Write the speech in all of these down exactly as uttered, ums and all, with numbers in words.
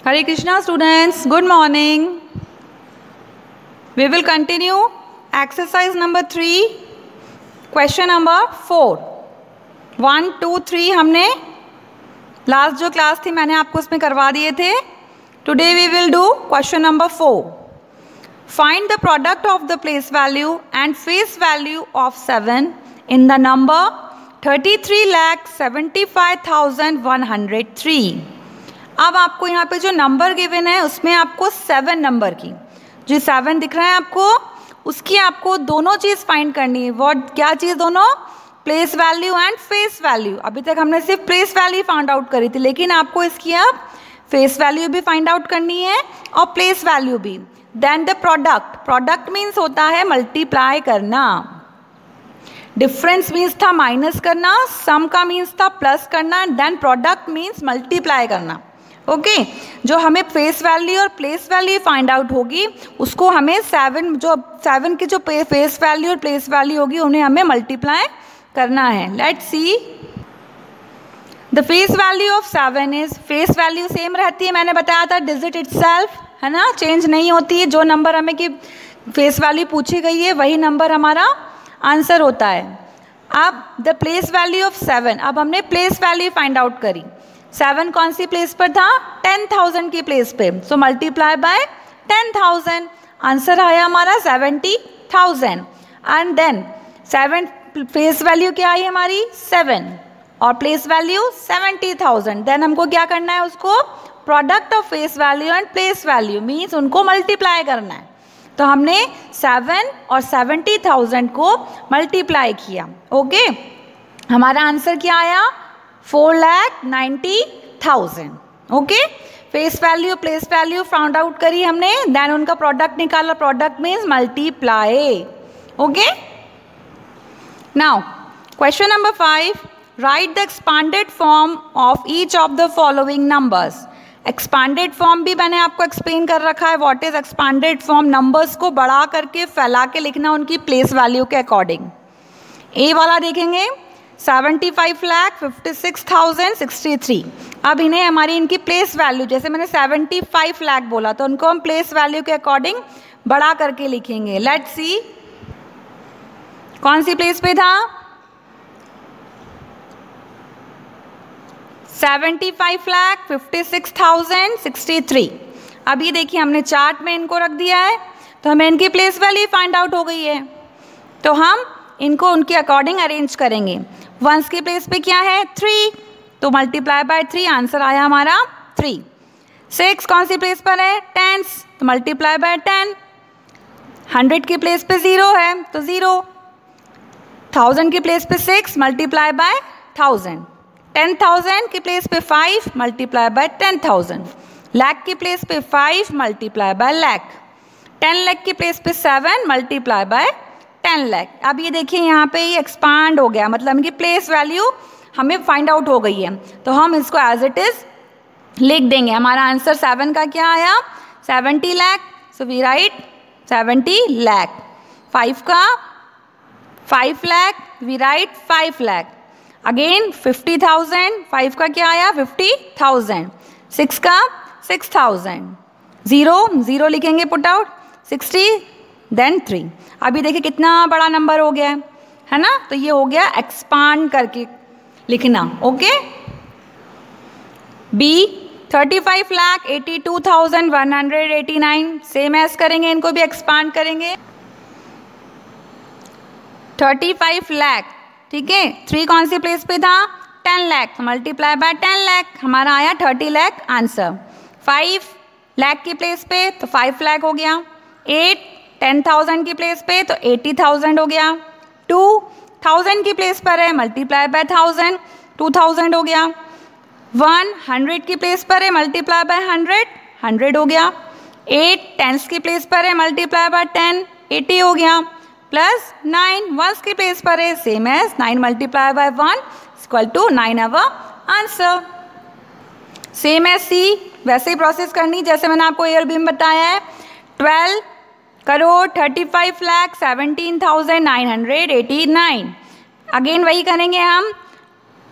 Hare Krishna students, good morning. We will continue exercise number three, question number four. One, two, three हमने last जो class थी मैंने आपको उसमें करवा दिए थे. Today we will do question number four. Find the product of the place value and face value of seven in the number thirty-three lakh seventy-five thousand one hundred three. अब आपको यहाँ पे जो नंबर गिवन है उसमें आपको seven number की जो सेवन दिख रहा है आपको उसकी आपको दोनों चीज़ फाइंड करनी है. व्हाट क्या चीज़ दोनों? Place value and face value. अभी तक हमने सिर्फ प्लेस वैल्यू फाइंड आउट करी थी लेकिन आपको इसकी अब फेस वैल्यू भी फाइंड आउट करनी है और प्लेस वैल्यू भी. Then the product. Product means होता है मल्टीप्लाई करना. डिफरेंस मीन्स था माइनस करना. सम का मीन्स था प्लस करना. देन प्रोडक्ट मीन्स मल्टीप्लाई करना. Okay okay. जो हमें फेस वैल्यू और प्लेस वैल्यू फाइंड आउट होगी उसको हमें सेवन जो सेवन की जो फेस वैल्यू और प्लेस वैल्यू होगी उन्हें हमें मल्टीप्लाई करना है. Let's see the face value of seven is. Face value same रहती है, मैंने बताया था डिजिट इटसेल्फ है ना, चेंज नहीं होती है. जो नंबर हमें की फेस वैल्यू पूछी गई है वही नंबर हमारा आंसर होता है. अब the place value of seven. अब हमने प्लेस वैल्यू फाइंड आउट करी. सेवन कौन सी प्लेस पर था? टेन थाउजेंड की प्लेस पे. So multiply by ten thousand. Answer आया हमारा seventy thousand. And then seven face value क्या आई हमारी? सेवन और place value seventy thousand. Then हमको क्या करना है? उसको product of face value and place value means उनको मल्टीप्लाई करना है. तो हमने सेवन और सेवेंटी थाउजेंड को मल्टीप्लाई किया. Okay okay? हमारा आंसर क्या आया? Four lakh ninety thousand. Okay, face value place value found out करी हमने. देन उनका प्रोडक्ट निकाला. Product means multiply. Okay, now question number five. Write the expanded form of each of the following numbers. Expanded form भी मैंने आपको explain कर रखा है. What is expanded form? Numbers को बढ़ा करके फैला के लिखना उनकी प्लेस वैल्यू के अकॉर्डिंग. ए वाला देखेंगे seventy five lakh fifty six thousand sixty three. अब इन्हें हमारी इनकी प्लेस वैल्यू जैसे मैंने सेवेंटी फाइव लाख बोला तो उनको हम प्लेस वैल्यू के अकॉर्डिंग बढ़ा करके लिखेंगे. लेट्स सी कौन सी प्लेस पे था? Seventy five lakh fifty six thousand sixty three. अब ये देखिए हमने चार्ट में इनको रख दिया है तो हमें इनकी प्लेस वैल्यू फाइंड आउट हो गई है. तो हम इनको उनके अकॉर्डिंग अरेंज करेंगे. वंस की प्लेस पे क्या है? थ्री. तो मल्टीप्लाई बाय थ्री. आंसर आया हमारा थ्री. सिक्स कौन सी प्लेस पर है? टेंस. तो मल्टीप्लाई बाय टेन. हंड्रेड की प्लेस पे ज़ीरो है तो ज़ीरो. थाउजेंड की प्लेस पे six. Multiply by thousand. Ten thousand की प्लेस पे five. Multiply by ten thousand. Lakh की प्लेस पे five. Multiply by lakh. Ten lakh की प्लेस पे seven. Multiply by ten lakh. अब ये देखिए यहाँ पे ये एक्सपांड हो गया, मतलब इनकी प्लेस वैल्यू हमें फाइंड आउट हो गई है. तो हम इसको एज इट इज लिख देंगे. हमारा आंसर सेवन का क्या आया? Seventy lakh. So we write seventy lakh. Five का five lakh. We write five lakh. Again fifty thousand. Five का क्या आया? Fifty thousand. सिक्स का सिक्स थाउजेंड. ज़ीरो ज़ीरो लिखेंगे put out. Sixty then three. अभी देखिए कितना बड़ा नंबर हो गया है है ना. तो ये हो गया एक्सपांड करके लिखना. Okay, B thirty five lakh eighty two thousand one hundred eighty nine. Same as करेंगे, इनको भी एक्सपांड करेंगे. Thirty five lakh. ठीक है, थ्री कौन सी प्लेस पे था? Ten lakh. Multiply by ten lakh. हमारा आया thirty lakh answer. Five lakh की प्लेस पे तो फाइव लाख हो गया. एट टेन थाउजेंड की प्लेस पे तो एटी थाउजेंड हो गया. टू थाउजेंड की प्लेस पर है. Multiply by thousand. Two thousand हो गया. वन हंड्रेड की प्लेस पर है. Multiply by hundred. हंड्रेड हो गया. एट टेंस की प्लेस पर है. Multiply by ten. एटी हो गया. प्लस नाइन वंस की प्लेस पर है. Same as nine multiply by one equal to nine our answer. Same as C वैसे ही प्रोसेस करनी जैसे मैंने आपको एयर बीम बताया है. Twelve crore thirty five lakh seventeen thousand nine hundred eighty nine. Again वही करेंगे हम.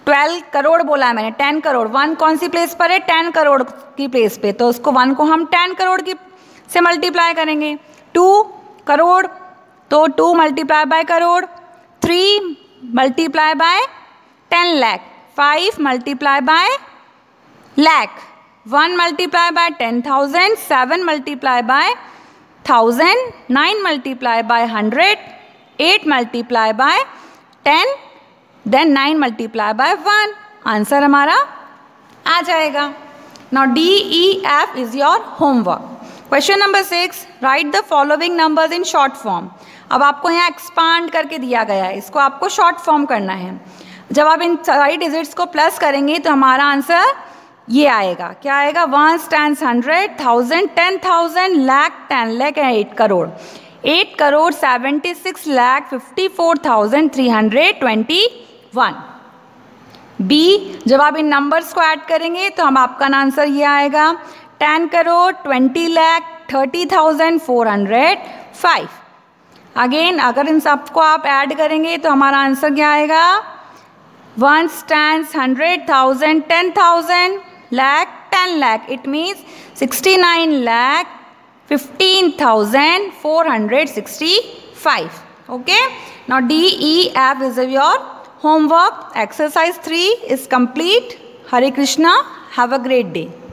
ट्वेल्व करोड़ बोला है मैंने, टेन करोड़, वन कौन सी प्लेस पर है, टेन करोड़ की प्लेस पे, तो उसको वन को हम टेन करोड़ की से मल्टीप्लाई करेंगे। टू करोड़ तो two multiply by crore, three multiply by ten lakh, five multiply by lakh, one multiply by ten thousand, seven multiply by thousand, nine multiply by hundred, eight multiply by ten, then nine multiply by one, answer हमारा आ जाएगा। Now D E F is your homework. Question number six, write the following numbers in short form. अब आपको यहाँ expand करके दिया गया है, इसको आपको शॉर्ट फॉर्म करना है। जब आप इन सारी डिजिट्स को प्लस करेंगे तो हमारा आंसर ये आएगा, क्या आएगा, one tens hundred, thousand ten thousand, lakh ten lakh and eight crore, eight crore seventy six lakh fifty four thousand three hundred twenty one. B, जब आप इन नंबर्स को ऐड करेंगे तो हम आपका आंसर ये आएगा, ten crore twenty lakh thirty thousand four hundred five. Again अगर इन सबको आप ऐड करेंगे तो हमारा आंसर क्या आएगा, one tens hundred thousand ten thousand lakh ten lakh, it means sixty nine lakh fifteen thousand four hundred sixty five. Okay, now D E F is your homework. Exercise three is complete. Hare Krishna. Have a great day.